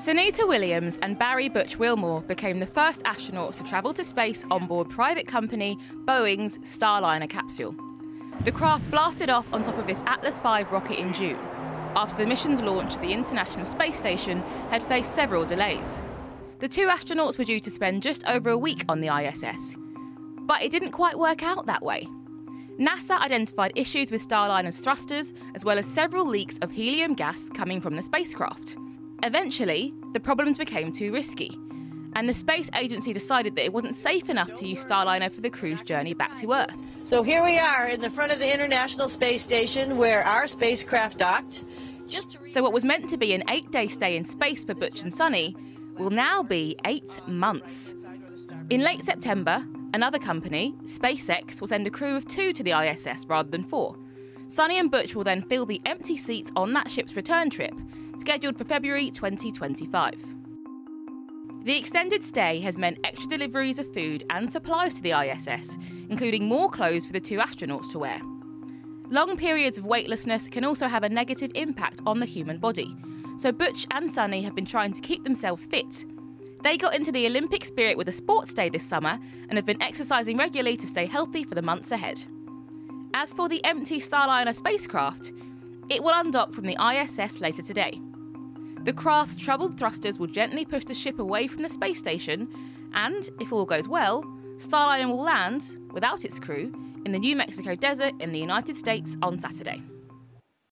Sunita Williams and Barry Butch Wilmore became the first astronauts to travel to space on board private company Boeing's Starliner capsule. The craft blasted off on top of this Atlas V rocket in June, after the mission's launch to the International Space Station had faced several delays. The two astronauts were due to spend just over a week on the ISS, but it didn't quite work out that way. NASA identified issues with Starliner's thrusters, as well as several leaks of helium gas coming from the spacecraft. Eventually, the problems became too risky, and the space agency decided that it wasn't safe enough to use Starliner for the crew's journey back to Earth. So here we are in the front of the International Space Station where our spacecraft docked. So what was meant to be an 8-day stay in space for Butch and Sunny will now be 8 months. In late September, another company, SpaceX, will send a crew of 2 to the ISS rather than 4. Sunny and Butch will then fill the empty seats on that ship's return trip, scheduled for February 2025. The extended stay has meant extra deliveries of food and supplies to the ISS, including more clothes for the two astronauts to wear. Long periods of weightlessness can also have a negative impact on the human body, so Butch and Sunny have been trying to keep themselves fit. They got into the Olympic spirit with a sports day this summer and have been exercising regularly to stay healthy for the months ahead. As for the empty Starliner spacecraft, it will undock from the ISS later today. The craft's troubled thrusters will gently push the ship away from the space station, and, if all goes well, Starliner will land, without its crew, in the New Mexico desert in the United States on Saturday.